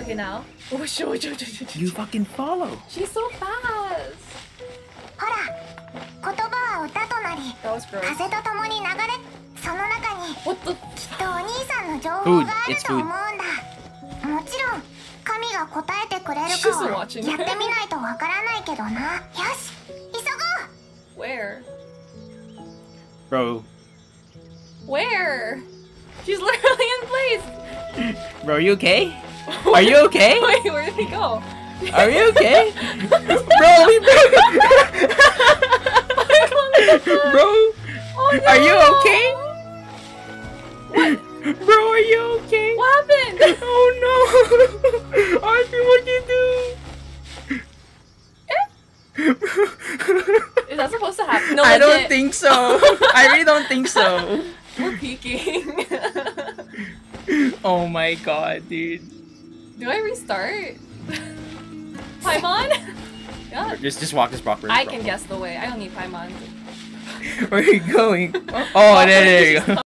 Okay, now. You fucking follow. She's so fast. That was gross. What the? Food. It's food. She's just watching it. Where? Bro. Where? She's literally in place. Bro, you okay? Are you okay? Wait, where did he go? Are you okay? Bro, we broke. Bro, Oh, no. are you okay? What? Bro, are you okay? What happened? Oh no! Archie, what'd you do? Is that supposed to happen? No, I don't legit. think so. I really don't think so. We're peeking. Oh my god, dude. Do I restart? Paimon? Yeah. Just walk this properly. I can guess the way. I don't need Paimon. Where are you going? Oh, there you go.